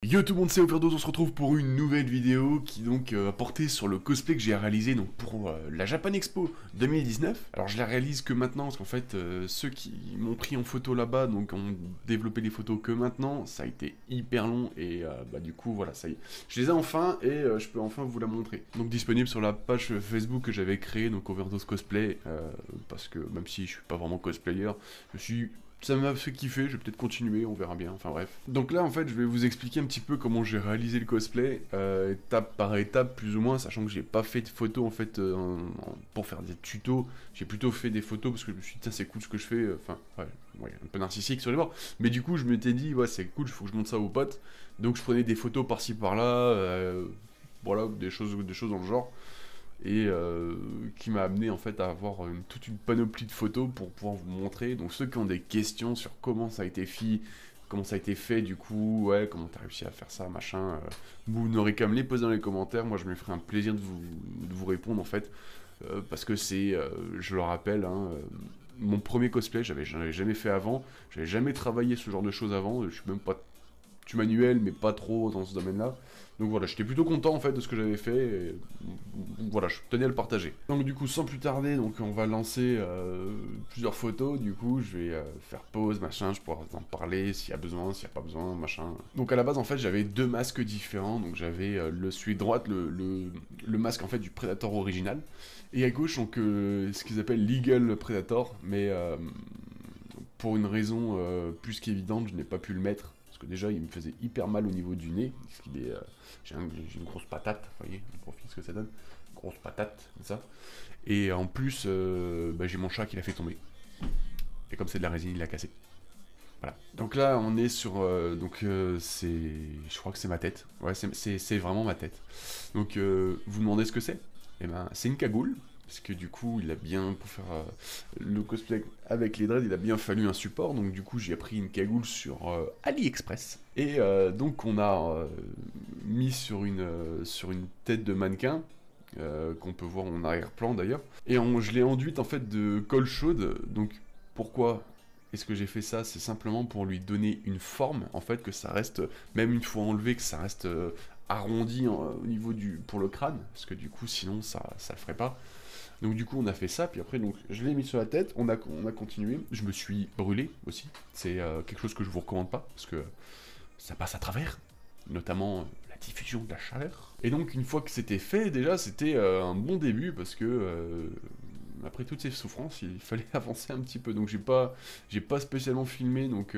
Yo tout le monde, c'est Overdose, on se retrouve pour une nouvelle vidéo qui donc va porter sur le cosplay que j'ai réalisé donc pour la Japan Expo 2019. Alors je la réalise que maintenant parce qu'en fait ceux qui m'ont pris en photo là-bas donc ont développé les photos que maintenant, ça a été hyper long et bah du coup voilà, ça y est. Je les ai enfin et je peux enfin vous la montrer. Donc disponible sur la page Facebook que j'avais créée, donc Overdose Cosplay, parce que même si je suis pas vraiment cosplayer, ça m'a fait kiffer, je vais peut-être continuer, on verra bien, enfin bref. Donc là en fait je vais vous expliquer un petit peu comment j'ai réalisé le cosplay, étape par étape plus ou moins, sachant que j'ai pas fait de photos en fait pour faire des tutos, j'ai plutôt fait des photos parce que je me suis dit c'est cool ce que je fais, enfin ouais, un peu narcissique sur les bords, mais du coup je m'étais dit ouais c'est cool, il faut que je montre ça aux potes, donc je prenais des photos par-ci par-là, voilà, des choses dans le genre. Et qui m'a amené en fait à avoir toute une panoplie de photos pour pouvoir vous montrer. Donc ceux qui ont des questions sur comment ça a été fait du coup, ouais, comment t'as réussi à faire ça, machin, vous n'aurez qu'à me les poser dans les commentaires, moi je me ferai un plaisir de vous répondre en fait, parce que c'est, je le rappelle, hein, mon premier cosplay, j'en avais jamais fait avant, j'avais jamais travaillé ce genre de choses avant, je suis même pas du manuel, mais pas trop dans ce domaine-là. Donc voilà, j'étais plutôt content en fait de ce que j'avais fait, et voilà, je tenais à le partager. Donc du coup, sans plus tarder, donc on va lancer plusieurs photos, du coup, je vais faire pause, machin, je pourrai en parler s'il y a besoin, s'il n'y a pas besoin, machin. Donc à la base, en fait, j'avais deux masques différents, donc j'avais celui de droite, le masque en fait du Predator original, et à gauche, donc ce qu'ils appellent Legal Predator, mais pour une raison plus qu'évidente, je n'ai pas pu le mettre. Parce que déjà il me faisait hyper mal au niveau du nez, parce qu'il est, j'ai une grosse patate, vous voyez, je profite ce que ça donne, grosse patate, comme ça, et en plus, bah, j'ai mon chat qui l'a fait tomber, et comme c'est de la résine, il l'a cassé, voilà. Donc là, on est sur, c'est, je crois que c'est ma tête, ouais, c'est vraiment ma tête, donc vous demandez ce que c'est? Eh ben, c'est une cagoule, parce que du coup, il a bien, pour faire le cosplay avec les dreads, il a bien fallu un support, donc du coup, j'ai pris une cagoule sur AliExpress, et donc on a mis sur une tête de mannequin, qu'on peut voir en arrière-plan d'ailleurs, et je l'ai enduite en fait de colle chaude, donc pourquoi est-ce que j'ai fait ça? C'est simplement pour lui donner une forme, en fait, que ça reste, même une fois enlevé, que ça reste arrondi au niveau pour le crâne, parce que du coup, sinon, ça le ferait pas. Donc du coup on a fait ça, puis après donc je l'ai mis sur la tête, on a continué, je me suis brûlé aussi, c'est quelque chose que je vous recommande pas, parce que ça passe à travers, notamment la diffusion de la chaleur. Et donc une fois que c'était fait, déjà c'était un bon début, parce que après toutes ces souffrances, il fallait avancer un petit peu, donc j'ai pas spécialement filmé, donc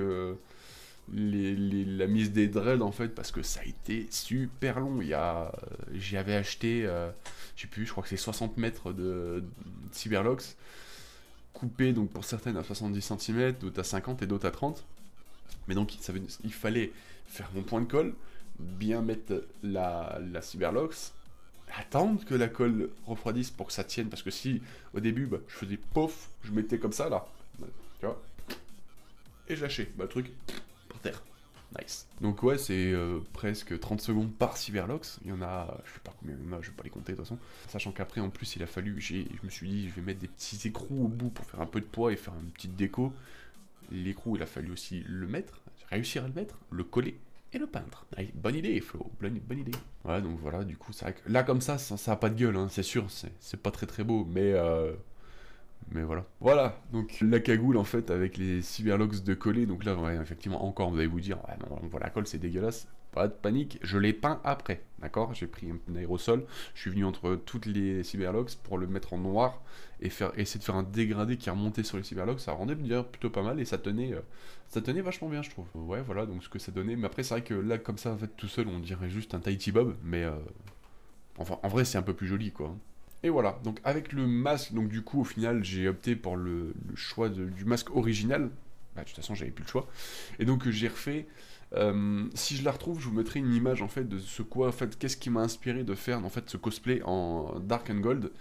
la mise des dreads en fait, parce que ça a été super long. J'avais acheté, je sais plus, je crois que c'est 60 mètres de Cyberlux, coupé donc pour certaines à 70 cm, d'autres à 50 et d'autres à 30. Mais donc il fallait faire mon point de colle, bien mettre la Cyberlux, attendre que la colle refroidisse pour que ça tienne, parce que si au début bah, je faisais pof, je mettais comme ça là, tu vois, et je lâchais, bah le truc par terre. Nice. Donc ouais, c'est presque 30 secondes par Cyberlux. Il y en a, je sais pas combien il y en a, je vais pas les compter de toute façon. Sachant qu'après, en plus, il a fallu, je me suis dit, je vais mettre des petits écrous au bout pour faire un peu de poids et faire une petite déco. L'écrou, il a fallu aussi le mettre, réussir à le mettre, le coller et le peindre. Nice. Bonne idée, Flo, bonne idée. Ouais, donc voilà, du coup, c'est vrai que là, comme ça a pas de gueule, hein, c'est sûr, c'est pas très beau, mais voilà. Voilà, donc la cagoule en fait avec les Cyberlux de coller, donc là ouais, effectivement encore vous allez vous dire, ouais non, on voit la colle c'est dégueulasse, pas de panique, je l'ai peint après, d'accord? J'ai pris un aérosol, je suis venu entre toutes les Cyberlux pour le mettre en noir et essayer de faire un dégradé qui remontait sur les Cyberlux, ça rendait d'ailleurs plutôt pas mal et ça tenait vachement bien je trouve. Ouais voilà donc ce que ça donnait, mais après c'est vrai que là comme ça en fait tout seul on dirait juste un Tahiti Bob, mais enfin en vrai c'est un peu plus joli quoi. Et voilà, donc avec le masque, donc du coup au final j'ai opté pour le choix du masque original, bah, de toute façon j'avais plus le choix, et donc j'ai refait, si je la retrouve je vous mettrai une image en fait de en fait, qu'est-ce qui m'a inspiré de faire en fait ce cosplay en Dark and Gold.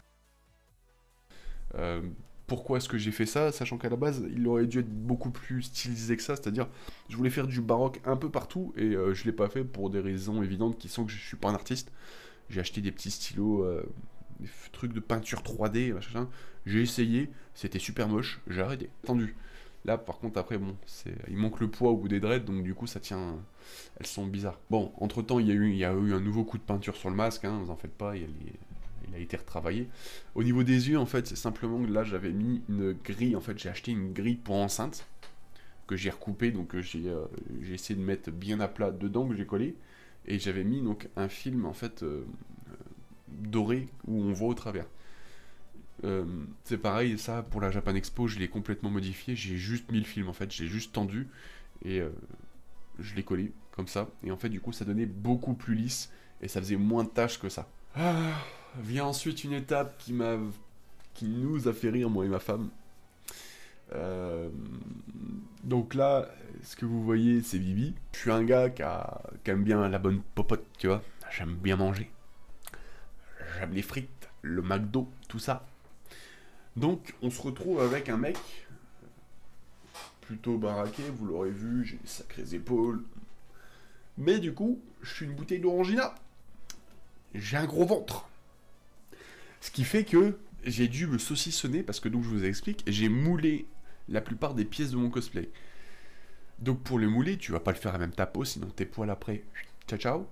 Pourquoi est-ce que j'ai fait ça, sachant qu'à la base il aurait dû être beaucoup plus stylisé que ça, c'est-à-dire je voulais faire du baroque un peu partout, et je l'ai pas fait pour des raisons évidentes qui sont que je suis pas un artiste, j'ai acheté des petits stylos, des trucs de peinture 3D, machin. J'ai essayé, c'était super moche, j'ai arrêté. Attendu. Là, par contre, après, bon, il manque le poids au bout des dreads, donc du coup, ça tient. Elles sont bizarres. Bon, entre-temps, il y a eu un nouveau coup de peinture sur le masque, hein, vous en faites pas, il a été retravaillé. Au niveau des yeux, en fait, c'est simplement que là, j'avais mis une grille, en fait, j'ai acheté une grille pour enceinte, que j'ai recoupée, donc j'ai essayé de mettre bien à plat dedans, que j'ai collé, et j'avais mis donc un film, en fait, doré, où on voit au travers. C'est pareil, ça pour la Japan Expo, je l'ai complètement modifié. J'ai juste mis le film en fait, j'ai juste tendu et je l'ai collé comme ça. Et en fait, du coup, ça donnait beaucoup plus lisse et ça faisait moins de tâches que ça. Ah, vient ensuite une étape qui nous a fait rire, moi et ma femme. Euh, donc là, ce que vous voyez, c'est Bibi. Je suis un gars qui aime bien la bonne popote, tu vois. J'aime bien manger. J'aime les frites, le McDo, tout ça. Donc, on se retrouve avec un mec plutôt baraqué, vous l'aurez vu, j'ai des sacrées épaules. Mais du coup, je suis une bouteille d'orangina. J'ai un gros ventre. Ce qui fait que j'ai dû me saucissonner parce que, donc, je vous explique, j'ai moulé la plupart des pièces de mon cosplay. Donc, pour le mouler, tu vas pas le faire à même ta peau, sinon tes poils après, ciao ciao.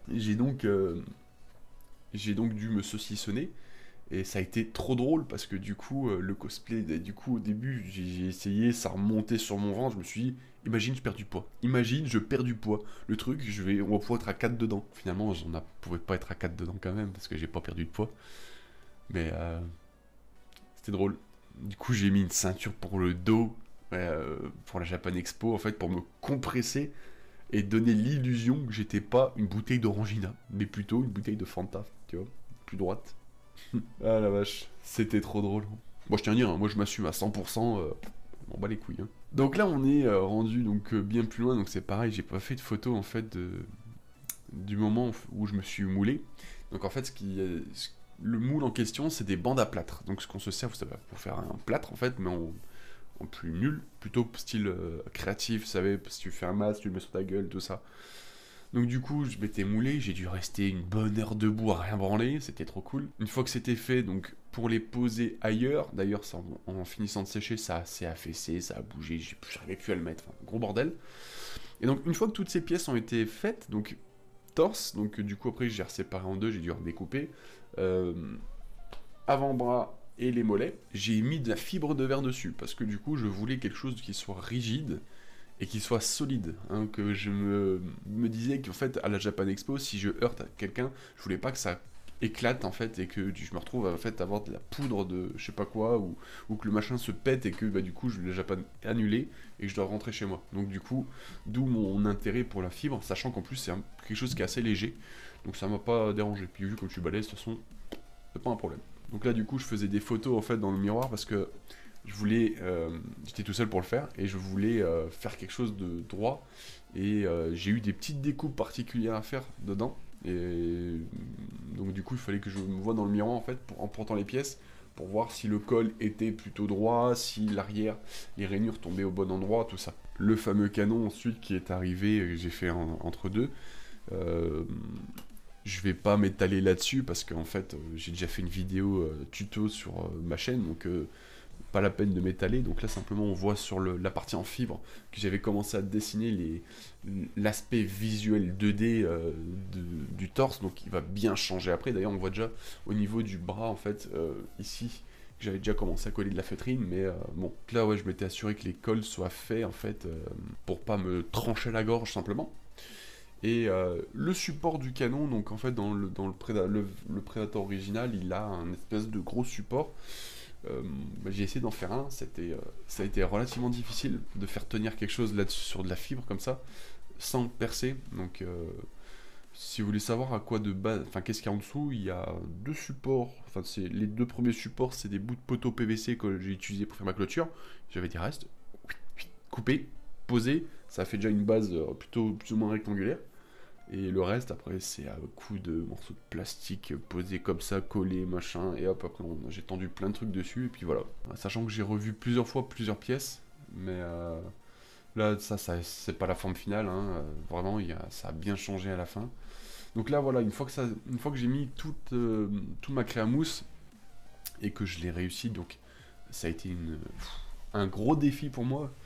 J'ai donc dû me saucissonner. Et ça a été trop drôle parce que du coup, le cosplay, du coup, au début, j'ai essayé, ça remontait sur mon ventre. Je me suis dit, imagine, je perds du poids. Imagine, je perds du poids. Le truc, on va pouvoir être à 4 dedans. Finalement, pouvait pas être à 4 dedans quand même parce que j'ai pas perdu de poids. Mais c'était drôle. Du coup, j'ai mis une ceinture pour le dos, pour la Japan Expo, en fait, pour me compresser et donner l'illusion que j'étais pas une bouteille d'orangina, mais plutôt une bouteille de Fanta, tu vois, plus droite. Ah la vache, c'était trop drôle. Moi je tiens à dire, hein, moi je m'assume à 100%, on m'en bat les couilles. Hein. Donc là on est rendu donc bien plus loin, donc c'est pareil, j'ai pas fait de photo en fait du moment où je me suis moulé. Donc en fait le moule en question c'est des bandes à plâtre. Donc ce qu'on se sert, vous savez, pour faire un plâtre en fait, mais en plus nul, plutôt style créatif, vous savez, si tu fais un masque, tu le mets sur ta gueule, tout ça. Donc du coup, je m'étais moulé, j'ai dû rester une bonne heure debout à rien branler, c'était trop cool. Une fois que c'était fait, donc pour les poser ailleurs, d'ailleurs en finissant de sécher, ça s'est affaissé, ça a bougé, j'arrivais plus à le mettre, enfin, gros bordel. Et donc une fois que toutes ces pièces ont été faites, donc torse, donc du coup après j'ai séparé en deux, j'ai dû redécouper, euh, avant-bras et les mollets, j'ai mis de la fibre de verre dessus, parce que du coup je voulais quelque chose qui soit rigide, et qu'il soit solide. Hein, que je me disais qu'en fait, à la Japan Expo, si je heurte quelqu'un, je voulais pas que ça éclate en fait et que je me retrouve en fait à avoir de la poudre de je sais pas quoi ou que le machin se pète et que bah, du coup je l'ai Japan annulé et que je dois rentrer chez moi. Donc du coup, d'où mon intérêt pour la fibre, sachant qu'en plus c'est quelque chose qui est assez léger, donc ça m'a pas dérangé. Puis vu comme je suis balèze, de toute façon, c'est pas un problème. Donc là du coup je faisais des photos en fait dans le miroir parce que j'étais tout seul pour le faire et je voulais faire quelque chose de droit et j'ai eu des petites découpes particulières à faire dedans et donc du coup il fallait que je me voie dans le miroir en fait en portant les pièces pour voir si le col était plutôt droit, si l'arrière, les rainures tombaient au bon endroit, tout ça. Le fameux canon ensuite qui est arrivé, que j'ai fait entre deux. Euh, je vais pas m'étaler là-dessus parce qu'en fait j'ai déjà fait une vidéo tuto sur ma chaîne donc pas la peine de m'étaler, donc là simplement on voit sur la partie en fibre que j'avais commencé à dessiner l'aspect visuel 2D du torse, donc il va bien changer après. D'ailleurs on voit déjà au niveau du bras en fait ici que j'avais déjà commencé à coller de la feutrine, mais bon là ouais je m'étais assuré que les cols soient faits en fait pour pas me trancher la gorge simplement. Et le support du canon, donc en fait dans le Predator original, il a un espèce de gros support. J'ai essayé d'en faire un, ça a été relativement difficile de faire tenir quelque chose là-dessus sur de la fibre comme ça, sans percer. Donc si vous voulez savoir à quoi de base, enfin qu'est-ce qu'il y a en dessous, il y a deux supports, enfin les deux premiers supports c'est des bouts de poteau PVC que j'ai utilisé pour faire ma clôture. J'avais des restes, coupé, posé, ça fait déjà une base plutôt plus ou moins rectangulaire. Et le reste, après, c'est à coups de morceaux de plastique posés comme ça, collés, machin, et hop, après, j'ai tendu plein de trucs dessus, et puis voilà. Sachant que j'ai revu plusieurs fois plusieurs pièces, mais là, ça c'est pas la forme finale, hein, vraiment, ça a bien changé à la fin. Donc là, voilà, une fois que j'ai mis toute ma craie à mousse, et que je l'ai réussi, donc ça a été un gros défi pour moi.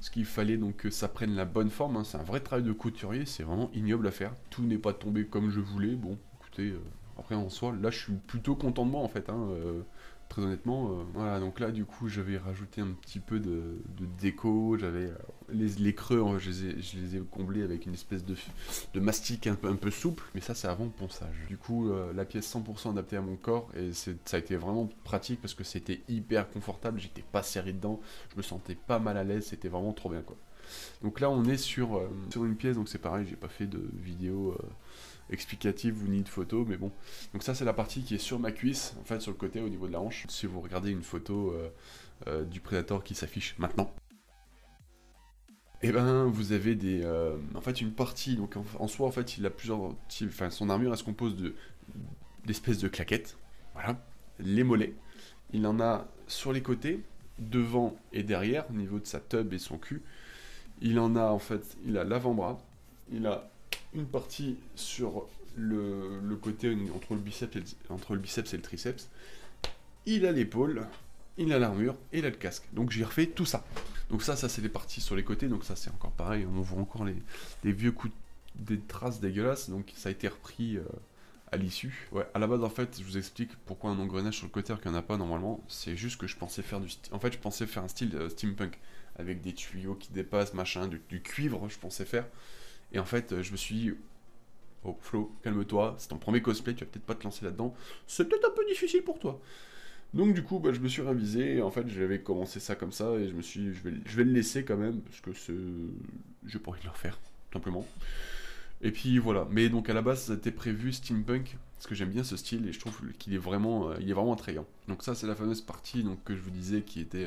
Parce qu'il fallait donc que ça prenne la bonne forme, hein. C'est un vrai travail de couturier, c'est vraiment ignoble à faire. Tout n'est pas tombé comme je voulais, bon, écoutez, après en soi, là je suis plutôt content de moi en fait, hein, très honnêtement. Voilà, donc là du coup j'avais rajouté un petit peu de déco, j'avais les creux, hein, je les ai comblés avec une espèce de mastic un peu souple, mais ça c'est avant le ponçage. Du coup la pièce 100% adaptée à mon corps, et ça a été vraiment pratique parce que c'était hyper confortable, j'étais pas serré dedans, je me sentais pas mal à l'aise, c'était vraiment trop bien quoi. Donc là on est sur une pièce, donc c'est pareil, j'ai pas fait de vidéo explicative ou ni de photo, mais bon. Donc ça c'est la partie qui est sur ma cuisse, en fait sur le côté au niveau de la hanche. Si vous regardez une photo du Predator qui s'affiche maintenant, et ben vous avez en fait une partie, donc en soi en fait il a plusieurs types, enfin son armure elle se compose d'espèces de claquettes, voilà, les mollets, il en a sur les côtés, devant et derrière, au niveau de sa tub et son cul, il en a en fait, il a l'avant-bras, il a une partie sur le côté entre le biceps et le triceps, il a l'épaule, il a l'armure et il a le casque. Donc j'ai refait tout ça. Donc ça c'est les parties sur les côtés, donc ça c'est encore pareil, on voit encore des vieux coups, des traces dégueulasses, donc ça a été repris à l'issue. Ouais, à la base en fait, je vous explique pourquoi un engrenage sur le côté alors qu'il n'y en a pas normalement, c'est juste que je pensais faire en fait je pensais faire un style steampunk, avec des tuyaux qui dépassent, machin, du cuivre je pensais faire, et en fait je me suis dit, oh Flo, calme-toi, c'est ton premier cosplay, tu vas peut-être pas te lancer là-dedans, c'est peut-être un peu difficile pour toi. Donc du coup, bah, je me suis révisé, et en fait j'avais commencé ça comme ça, et je me suis dit, je vais le laisser quand même, parce que j'ai pas envie de le refaire, tout simplement. Et puis voilà, mais donc à la base c'était prévu steampunk, parce que j'aime bien ce style, et je trouve qu'il est vraiment, il est vraiment attrayant. Donc ça c'est la fameuse partie donc, que je vous disais qui était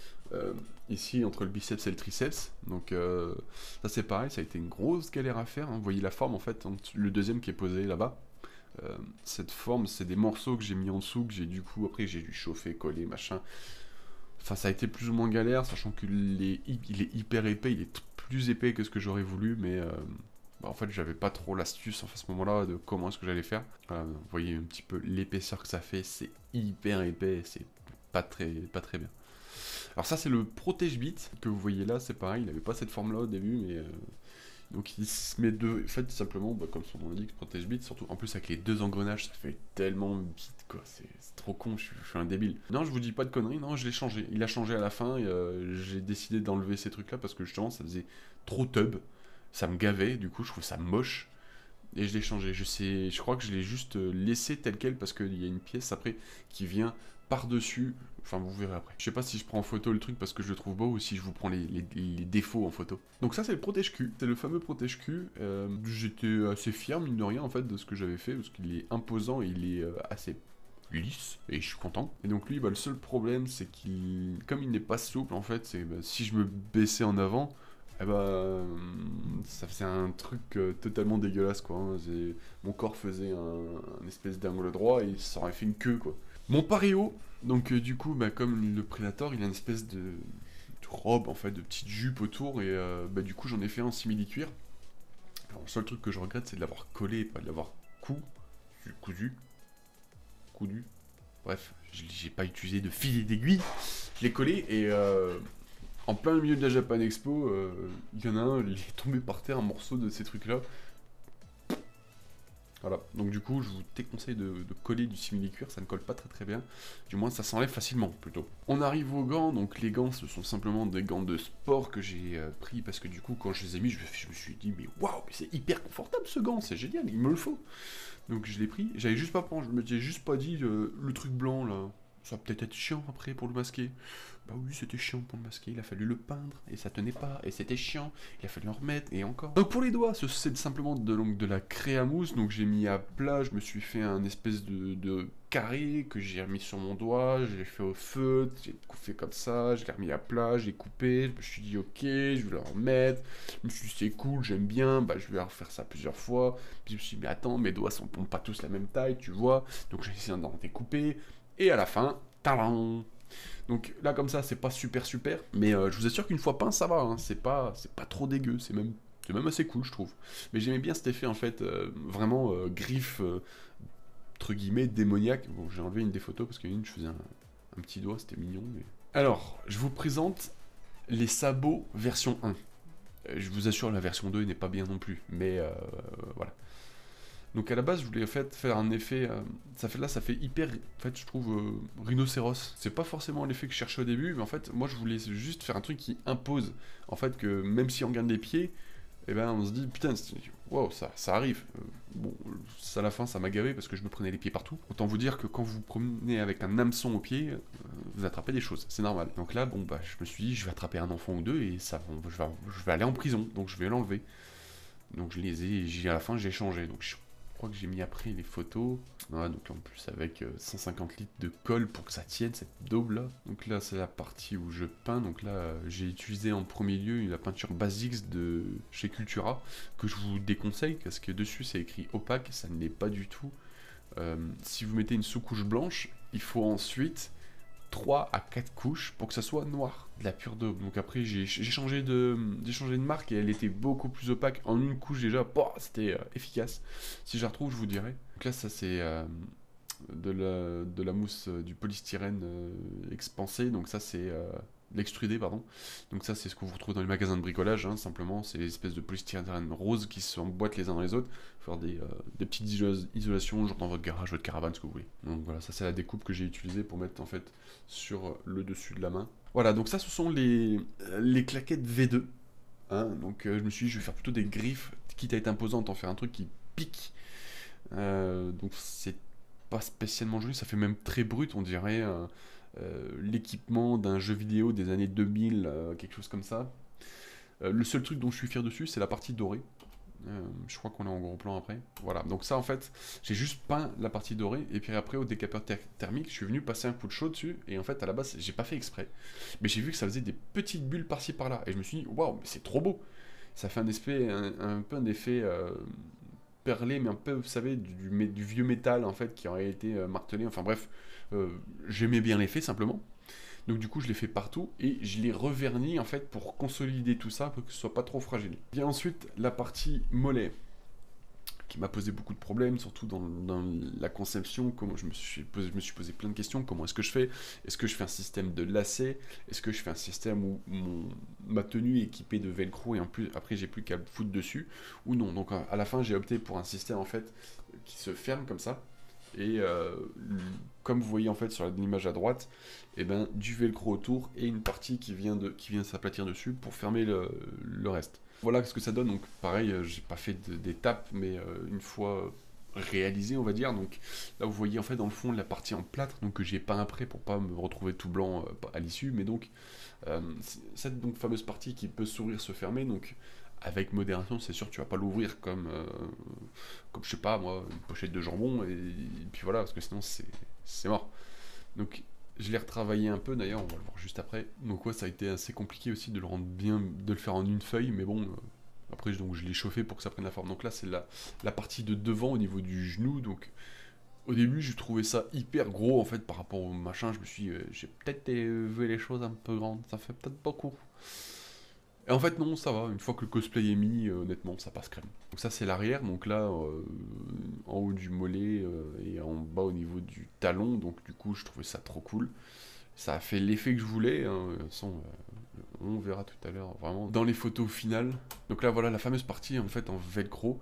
ici entre le biceps et le triceps. Donc ça c'est pareil, ça a été une grosse galère à faire, hein. Vous voyez la forme en fait, le deuxième qui est posé là-bas. Cette forme, c'est des morceaux que j'ai mis en dessous, que j'ai du coup, après j'ai dû chauffer, coller, machin. Enfin, ça a été plus ou moins galère, sachant qu'il est hyper épais, il est plus épais que ce que j'aurais voulu, mais bah, en fait, j'avais pas trop l'astuce à ce moment-là de comment est-ce que j'allais faire. Voilà, vous voyez un petit peu l'épaisseur que ça fait, c'est hyper épais, c'est pas très bien. Alors ça, c'est le protège-bite que vous voyez là, c'est pareil, il avait pas cette forme-là au début, mais donc il se met deux, en fait simplement, bah, comme son nom l'indique, protège-bite, surtout en plus avec les deux engrenages, ça fait tellement bite quoi, c'est trop con, je suis un débile. Non, je vous dis pas de conneries, non, je l'ai changé, il a changé à la fin, et j'ai décidé d'enlever ces trucs là parce que justement ça faisait trop tub, ça me gavait, du coup je trouve ça moche, et je l'ai changé, je crois que je l'ai juste laissé tel quel parce qu'il y a une pièce après qui vient par-dessus, enfin vous verrez après. Je sais pas si je prends en photo le truc parce que je le trouve beau ou si je vous prends les défauts en photo. Donc ça c'est le protège-cul, c'est le fameux protège-cul. J'étais assez fier mine de rien en fait de ce que j'avais fait parce qu'il est imposant et il est assez lisse et je suis content. Et donc lui, bah, le seul problème c'est qu'il, comme il n'est pas souple en fait, c'est bah, si je me baissais en avant, eh bah, ça faisait un truc totalement dégueulasse quoi, hein. Mon corps faisait un espèce d'angle droit et ça aurait fait une queue quoi. Mon paréo, donc du coup, bah, comme le Predator, il a une espèce de robe, en fait, de petite jupe autour, et bah, du coup, j'en ai fait un simili-cuir. Alors, le seul truc que je regrette, c'est de l'avoir collé et pas de l'avoir coudu. Bref, j'ai pas utilisé de fil et d'aiguille. Je l'ai collé, et en plein milieu de la Japan Expo, il y en a un, il est tombé par terre, un morceau de ces trucs-là. Voilà, donc du coup je vous déconseille de coller du simili-cuir, ça ne colle pas très bien, du moins ça s'enlève facilement plutôt. On arrive aux gants, donc les gants ce sont simplement des gants de sport que j'ai pris parce que du coup quand je les ai mis je me suis dit mais waouh, c'est hyper confortable ce gant, c'est génial, il me le faut. Donc je l'ai pris, j'avais juste pas prendre, je me disais juste pas dit le truc blanc là, ça va peut-être être chiant après pour le masquer. Bah oui, c'était chiant pour le masquer, il a fallu le peindre, et ça tenait pas, et c'était chiant, il a fallu en remettre, et encore. Donc pour les doigts, c'est simplement de la craie à mousse, donc j'ai mis à plat, je me suis fait un espèce de carré que j'ai remis sur mon doigt, je l'ai fait au feu, j'ai fait comme ça, je l'ai remis à plat, j'ai coupé, je me suis dit ok, je vais le remettre, je me suis dit c'est cool, j'aime bien, bah je vais refaire ça plusieurs fois, puis je me suis dit mais attends, mes doigts sont pas tous la même taille, tu vois, donc j'ai essayé d'en découper, et à la fin, tadam! Donc là comme ça c'est pas super, mais je vous assure qu'une fois peint ça va, hein. C'est pas trop dégueu, c'est même assez cool je trouve. Mais j'aimais bien cet effet en fait, vraiment griffe, entre guillemets, démoniaque. Bon j'ai enlevé une des photos parce qu'il y a une je faisais un petit doigt, c'était mignon. Mais... Alors, je vous présente les sabots version 1. Je vous assure, la version 2 n'est pas bien non plus, mais voilà. Donc à la base, je voulais en fait faire un effet, ça fait hyper, en fait, je trouve, rhinocéros. C'est pas forcément l'effet que je cherchais au début, mais en fait, moi, je voulais juste faire un truc qui impose, en fait, que même si on regarde les pieds, eh ben, on se dit, putain, wow, ça arrive. Bon, à la fin, ça m'a gavé parce que je me prenais les pieds partout. Autant vous dire que quand vous promenez avec un hameçon au pied, vous attrapez des choses, c'est normal. Donc là, bon, bah, je me suis dit, je vais attraper un enfant ou deux et ça, je vais aller en prison, donc je vais l'enlever. Donc je les ai, à la fin, j'ai changé. Donc je crois que j'ai mis après les photos. Ouais, donc en plus avec 150 litres de colle pour que ça tienne cette daube là. Donc là c'est la partie où je peins. Donc là j'ai utilisé en premier lieu la peinture Basics de chez Cultura que je vous déconseille parce que dessus c'est écrit opaque, ça ne l'est pas du tout. Si vous mettez une sous-couche blanche, il faut ensuite 3 à 4 couches pour que ça soit noir, de la pure daube. Donc après j'ai changé de marque et elle était beaucoup plus opaque. En une couche déjà, c'était efficace. Si je la retrouve, je vous dirai. Donc là ça c'est de la mousse du polystyrène expansé. Donc ça c'est l'extrudé, pardon. Donc ça c'est ce que vous retrouvez dans les magasins de bricolage, hein, simplement. C'est des espèces de polystyrène rose qui s'emboîtent les uns dans les autres. Faire des petites isolations, genre dans votre garage, votre caravane, ce que vous voulez. Donc voilà, ça c'est la découpe que j'ai utilisée pour mettre en fait sur le dessus de la main. Voilà, donc ça ce sont les claquettes V2. Hein, donc je me suis dit je vais faire plutôt des griffes, quitte à être imposante, en faire un truc qui pique. Donc c'est pas spécialement joli, ça fait même très brut, on dirait l'équipement d'un jeu vidéo des années 2000, quelque chose comme ça. Le seul truc dont je suis fier dessus, c'est la partie dorée. Je crois qu'on est en gros plan après. Voilà, donc ça en fait, j'ai juste peint la partie dorée, et puis après au décapeur thermique, je suis venu passer un coup de chaud dessus, et en fait à la base, j'ai pas fait exprès, mais j'ai vu que ça faisait des petites bulles par-ci par-là, et je me suis dit, waouh, mais c'est trop beau! Ça fait un peu un effet perlé, mais un peu, vous savez, du vieux métal en fait, qui aurait été martelé, enfin bref, j'aimais bien l'effet simplement. Donc du coup je l'ai fait partout et je l'ai reverni en fait pour consolider tout ça pour que ce soit pas trop fragile. Et ensuite la partie mollet qui m'a posé beaucoup de problèmes, surtout dans la conception. Comment je me suis posé plein de questions. Comment est-ce que je fais? Est-ce que je fais un système de lacets? Est-ce que je fais un système où ma tenue est équipée de velcro et en plus après j'ai plus qu'à foutre dessus ou non? Donc à la fin j'ai opté pour un système en fait qui se ferme comme ça. Et comme vous voyez en fait sur l'image à droite, et ben, du velcro autour et une partie qui vient s'aplatir dessus pour fermer le reste. Voilà ce que ça donne. Donc pareil, j'ai pas fait d'étape, mais une fois réalisé on va dire. Donc là vous voyez en fait dans le fond la partie en plâtre, donc que j'ai peint après pour pas me retrouver tout blanc à l'issue. Mais donc cette donc fameuse partie qui peut s'ouvrir, se fermer, donc avec modération, c'est sûr que tu vas pas l'ouvrir comme je sais pas moi, une pochette de jambon et puis voilà, parce que sinon c'est mort. Donc je l'ai retravaillé un peu d'ailleurs, on va le voir juste après. Donc ouais, ça a été assez compliqué aussi de le rendre bien, de le faire en une feuille, mais bon, après donc je l'ai chauffé pour que ça prenne la forme. Donc là c'est la partie de devant au niveau du genou, donc au début je trouvais ça hyper gros en fait par rapport au machin, je me suis dit, j'ai peut-être vu les choses un peu grandes, ça fait peut-être beaucoup. Et en fait non, ça va, une fois que le cosplay est mis, honnêtement, ça passe crème. Donc ça c'est l'arrière, donc là, en haut du mollet et en bas au niveau du talon, donc du coup je trouvais ça trop cool. Ça a fait l'effet que je voulais, hein. De toute façon, on verra tout à l'heure, vraiment, dans les photos finales. Donc là voilà la fameuse partie en fait en velcro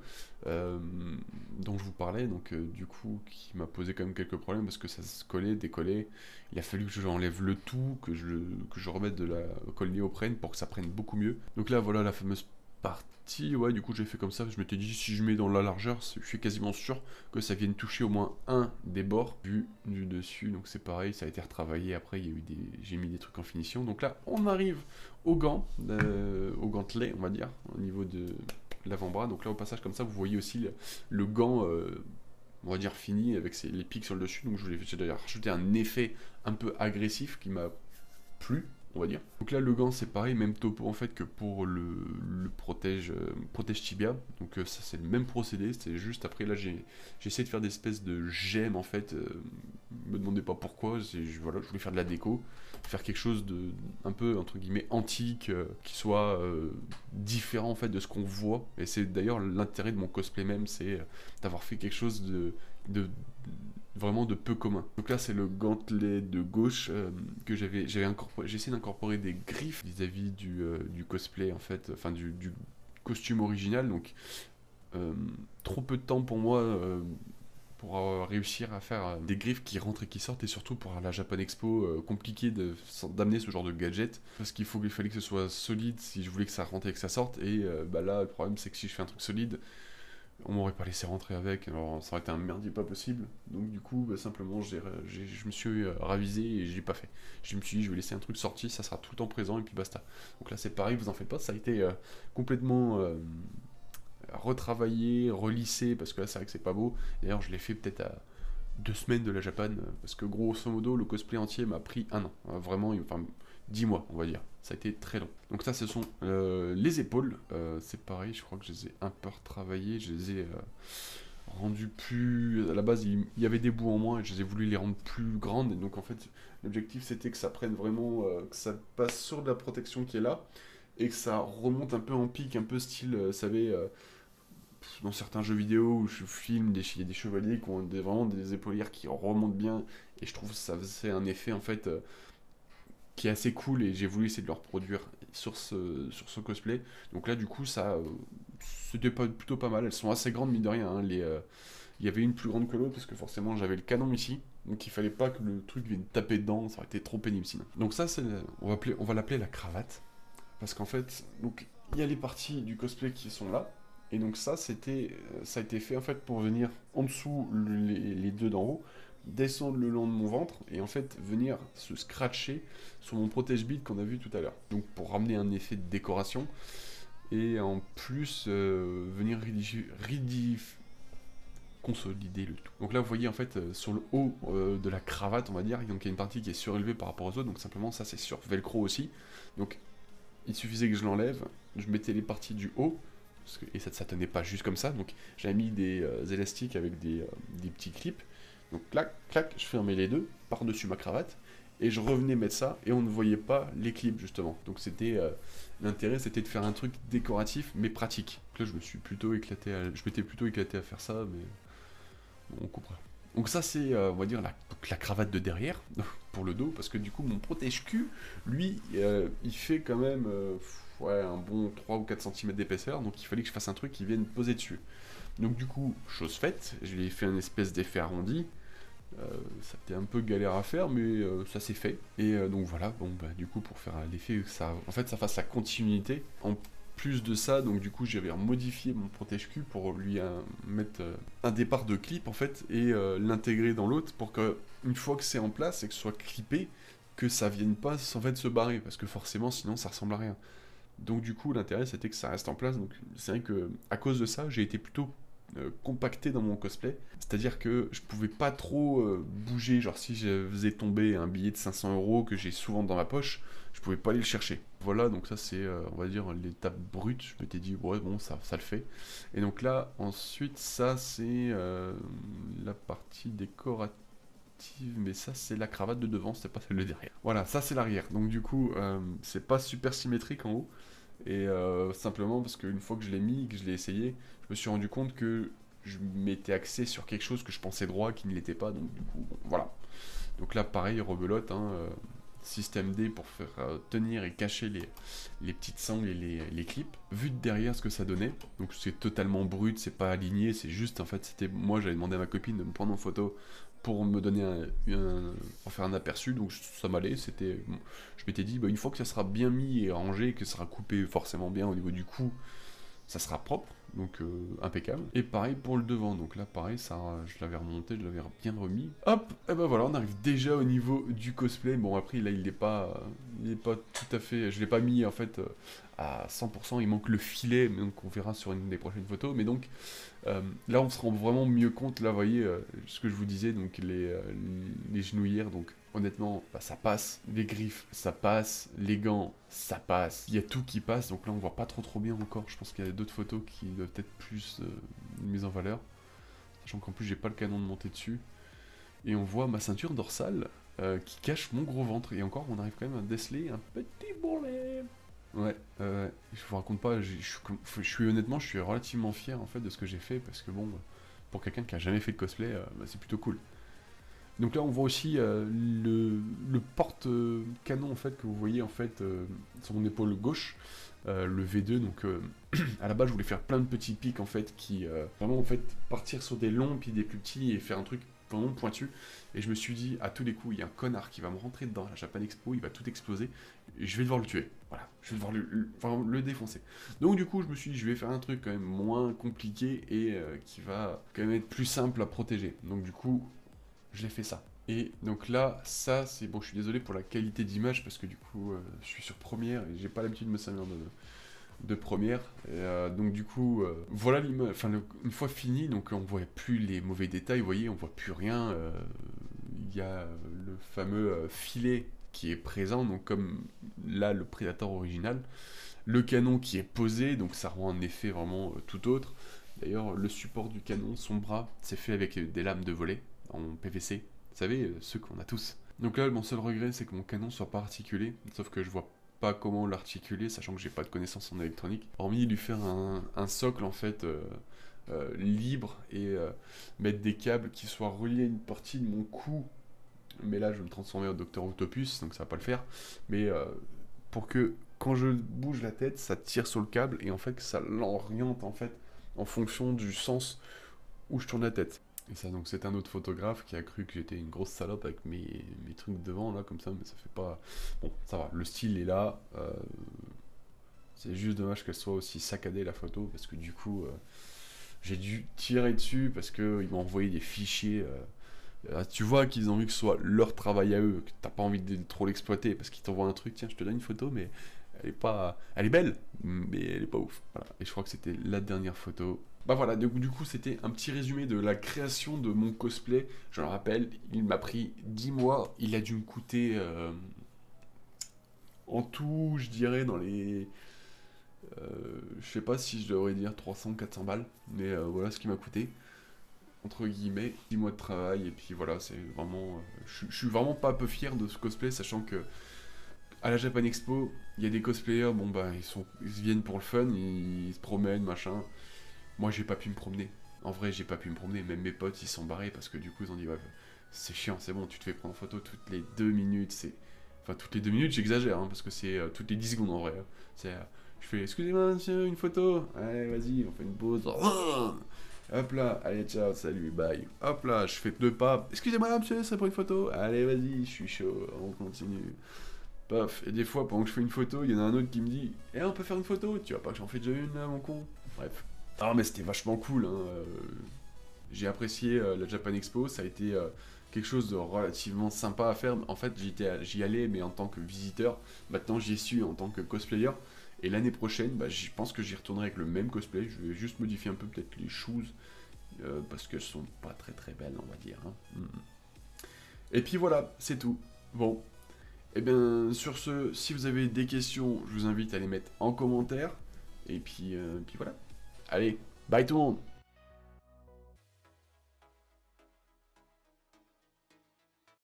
dont je vous parlais, donc du coup qui m'a posé quand même quelques problèmes parce que ça se collait, décollait. Il a fallu que j'enlève le tout, que je remette de la colle néoprène pour que ça prenne beaucoup mieux. Donc là voilà la fameuse partie, ouais du coup j'ai fait comme ça, je m'étais dit si je mets dans la largeur, je suis quasiment sûr que ça vienne toucher au moins un des bords vu du dessus, donc c'est pareil, ça a été retravaillé, après il y a eu j'ai mis des trucs en finition. Donc là on arrive au gant, au gantelet on va dire, au niveau de l'avant-bras. Donc là au passage comme ça vous voyez aussi le gant on va dire fini avec les pics sur le dessus. Donc j'ai d'ailleurs rajouté un effet un peu agressif qui m'a plu on va dire. Donc là le gant c'est pareil, même topo en fait que pour le protège tibia. Donc ça c'est le même procédé, c'est juste après là j'ai essayé de faire des espèces de gemmes en fait me demandez pas pourquoi, voilà, je voulais faire de la déco, faire quelque chose de un peu entre guillemets antique, qui soit différent en fait de ce qu'on voit. Et c'est d'ailleurs l'intérêt de mon cosplay même, c'est d'avoir fait quelque chose de vraiment de peu commun. Donc là c'est le gantelet de gauche que j'ai essayé d'incorporer des griffes vis-à-vis du cosplay en fait, enfin du costume original. Donc trop peu de temps pour moi pour réussir à faire des griffes qui rentrent et qui sortent, et surtout pour la Japan Expo, compliqué d'amener ce genre de gadget, parce qu'il fallait que ce soit solide si je voulais que ça rentre et que ça sorte, et bah là le problème c'est que si je fais un truc solide, on m'aurait pas laissé rentrer avec, alors ça aurait été un merdier pas possible, donc du coup bah, simplement je me suis ravisé et je l'ai pas fait. Je me suis dit je vais laisser un truc sorti, ça sera tout le temps présent et puis basta. Donc là c'est pareil, vous en faites pas, ça a été complètement retravaillé, relissé, parce que là c'est vrai que c'est pas beau. D'ailleurs je l'ai fait peut-être à 2 semaines de la Japan, parce que grosso modo le cosplay entier m'a pris un an, vraiment, enfin 10 mois on va dire, ça a été très long. Donc ça ce sont les épaules, c'est pareil, je crois que je les ai un peu retravaillées, je les ai rendues plus, à la base il y avait des bouts en moins et je les ai voulu les rendre plus grandes, et donc en fait l'objectif c'était que ça prenne vraiment, que ça passe sur de la protection qui est là, et que ça remonte un peu en pic, un peu style, vous savez, dans certains jeux vidéo où je filme, il y a des chevaliers qui ont vraiment des épaulières qui remontent bien, et je trouve que ça faisait un effet en fait qui est assez cool, et j'ai voulu essayer de le reproduire sur ce cosplay. Donc là du coup ça c'était plutôt pas mal, elles sont assez grandes mine de rien, hein, il y avait une plus grande que l'autre parce que forcément j'avais le canon ici, donc il fallait pas que le truc vienne taper dedans, ça aurait été trop pénible sinon. Donc ça on va l'appeler la cravate, parce qu'en fait donc il y a les parties du cosplay qui sont là. Et donc ça a été fait en fait pour venir en dessous les deux d'en haut, descendre le long de mon ventre et en fait venir se scratcher sur mon protège-bide qu'on a vu tout à l'heure. Donc pour ramener un effet de décoration et en plus venir consolider le tout. Donc là vous voyez en fait sur le haut de la cravate on va dire, donc il y a une partie qui est surélevée par rapport aux autres, donc simplement ça c'est sur velcro aussi. Donc il suffisait que je l'enlève, je mettais les parties du haut, et ça tenait pas juste comme ça, donc j'avais mis des élastiques avec des petits clips, donc clac, clac, je fermais les deux par-dessus ma cravate, et je revenais mettre ça, et on ne voyait pas les clips justement. Donc c'était l'intérêt c'était de faire un truc décoratif mais pratique. Donc là je m'étais plutôt éclaté à faire ça, mais bon, on coupera. Donc ça c'est on va dire la cravate de derrière pour le dos, parce que du coup mon protège-cul lui il fait quand même ouais, un bon 3 ou 4 cm d'épaisseur, donc il fallait que je fasse un truc qui vienne poser dessus. Donc du coup chose faite, je lui ai fait un espèce d'effet arrondi, ça a été un peu galère à faire mais ça s'est fait, et donc voilà, bon bah du coup pour faire l'effet que ça, en fait ça fasse la continuité. En plus de ça, donc du coup j'avais modifié mon protège-cul pour lui mettre un départ de clip en fait, et l'intégrer dans l'autre pour que une fois que c'est en place et que ce soit clippé, que ça vienne pas en fait se barrer, parce que forcément sinon ça ressemble à rien. Donc du coup l'intérêt c'était que ça reste en place, donc c'est vrai que à cause de ça j'ai été plutôt compacté dans mon cosplay, c'est-à-dire que je pouvais pas trop bouger, genre si je faisais tomber un billet de 500 € que j'ai souvent dans ma poche, je pouvais pas aller le chercher. Voilà, donc ça c'est on va dire l'étape brute, je m'étais dit ouais bon ça le fait. Et donc là ensuite ça c'est la partie décorative, mais ça c'est la cravate de devant, c'est pas celle de derrière. Voilà, ça c'est l'arrière, donc du coup c'est pas super symétrique en haut, et simplement parce qu'une fois que je l'ai mis, que je l'ai essayé, je me suis rendu compte que je m'étais axé sur quelque chose que je pensais droit qui ne l'était pas, donc du coup, bon, voilà. Donc là, pareil, rebelote, hein, système D pour faire tenir et cacher les petites sangles et les clips. Vu de derrière ce que ça donnait, donc c'est totalement brut, c'est pas aligné, c'est juste, en fait, moi j'avais demandé à ma copine de me prendre en photo pour me donner pour faire un aperçu, donc ça m'allait, bon, je m'étais dit, bah, une fois que ça sera bien mis et rangé, que ça sera coupé forcément bien au niveau du cou, ça sera propre, donc impeccable. Et pareil pour le devant, donc là pareil, ça, je l'avais remonté, je l'avais bien remis. Hop, et ben voilà, on arrive déjà au niveau du cosplay. Bon après là il est pas tout à fait, je l'ai pas mis en fait à 100%, il manque le filet, mais donc on verra sur une des prochaines photos. Mais donc là on se rend vraiment mieux compte, là vous voyez ce que je vous disais, donc les genouillères, donc honnêtement, bah, ça passe, les griffes, ça passe, les gants, ça passe, il y a tout qui passe, donc là on voit pas trop bien encore, je pense qu'il y a d'autres photos qui doivent être plus mises en valeur, sachant qu'en plus j'ai pas le canon de monter dessus, et on voit ma ceinture dorsale qui cache mon gros ventre. Et encore, on arrive quand même à déceler un petit bourrelet. Ouais, je vous raconte pas, je suis honnêtement, je suis relativement fier en fait de ce que j'ai fait parce que bon, pour quelqu'un qui a jamais fait de cosplay, bah, c'est plutôt cool. Donc là, on voit aussi le porte-canon en fait que vous voyez en fait sur mon épaule gauche, le V2. Donc à la base, je voulais faire plein de petits pics en fait qui vraiment en fait partir sur des longs puis des plus petits et faire un truc vraiment pointu. Et je me suis dit à tous les coups, il y a un connard qui va me rentrer dedans à la Japan Expo, il va tout exploser et je vais devoir le tuer. Voilà, je vais devoir vraiment le défoncer. Donc du coup, je me suis dit, je vais faire un truc quand même moins compliqué et qui va quand même être plus simple à protéger. Donc du coup, je l'ai fait ça. Et donc là, ça, c'est bon, je suis désolé pour la qualité d'image parce que du coup, je suis sur Premiere et j'ai pas l'habitude de me servir de Premiere. Et, donc du coup, voilà l'image. Enfin, une fois fini, donc on voit plus les mauvais détails, vous voyez, on voit plus rien. Il y a le fameux filet qui est présent, donc comme là, le Predator original. Le canon qui est posé, donc ça rend un effet vraiment tout autre. D'ailleurs, le support du canon, son bras, c'est fait avec des lames de volet en PVC. Vous savez, ceux qu'on a tous. Donc là, mon seul regret, c'est que mon canon soit pas articulé, sauf que je vois pas comment l'articuler, sachant que j'ai pas de connaissances en électronique. Hormis lui faire un socle, en fait, libre, et mettre des câbles qui soient reliés à une partie de mon cou. Mais là, je vais me transformer en Docteur Octopus, donc ça va pas le faire. Mais pour que, quand je bouge la tête, ça tire sur le câble, et en fait, que ça l'oriente, en fait, en fonction du sens où je tourne la tête. Et ça, donc, c'est un autre photographe qui a cru que j'étais une grosse salope avec mes trucs devant, là, comme ça, mais ça fait pas... Bon, ça va, le style est là. C'est juste dommage qu'elle soit aussi saccadée, la photo, parce que du coup, j'ai dû tirer dessus, parce qu'ils m'ont envoyé des fichiers... tu vois qu'ils ont vu que ce soit leur travail à eux, que t'as pas envie de trop l'exploiter, parce qu'ils t'envoient un truc, tiens, je te donne une photo, mais elle est pas... Elle est belle, mais elle est pas ouf. Voilà. Et je crois que c'était la dernière photo. Bah voilà, du coup c'était un petit résumé de la création de mon cosplay. Je le rappelle, il m'a pris 10 mois, il a dû me coûter en tout, je dirais, dans les... je sais pas si je devrais dire 300-400 balles, mais voilà ce qui m'a coûté. Entre guillemets, 10 mois de travail, et puis voilà, c'est vraiment... je suis vraiment pas un peu fier de ce cosplay, sachant que à la Japan Expo, il y a des cosplayers, bon bah ils viennent pour le fun, ils se promènent, machin. Moi, j'ai pas pu me promener. En vrai, j'ai pas pu me promener. Même mes potes, ils sont barrés parce que du coup, ils ont dit, ouais, c'est chiant, c'est bon, tu te fais prendre en photo toutes les 2 minutes. Enfin, toutes les 2 minutes, j'exagère, hein, parce que c'est toutes les 10 secondes en vrai. Hein. Je fais, excusez-moi, monsieur, une photo. Allez, vas-y, on fait une pause. Hop là, allez, ciao, salut, bye. Hop là, je fais 2 pas. Excusez-moi, monsieur, c'est pour une photo. Allez, vas-y, je suis chaud, on continue. Paf, et des fois, pendant que je fais une photo, il y en a un autre qui me dit, eh, on peut faire une photo. Tu vois pas que j'en fais déjà une, là, mon con. Bref. Ah mais c'était vachement cool, hein. J'ai apprécié la Japan Expo, ça a été quelque chose de relativement sympa à faire. En fait j'y allais mais en tant que visiteur, maintenant j'y suis en tant que cosplayer. Et l'année prochaine, bah, je pense que j'y retournerai avec le même cosplay, je vais juste modifier un peu peut-être les choses, parce qu'elles sont pas très très belles on va dire. Hein. Et puis voilà, c'est tout. Bon, et bien sur ce, si vous avez des questions, je vous invite à les mettre en commentaire. Et puis voilà. Allez, bye tout le monde!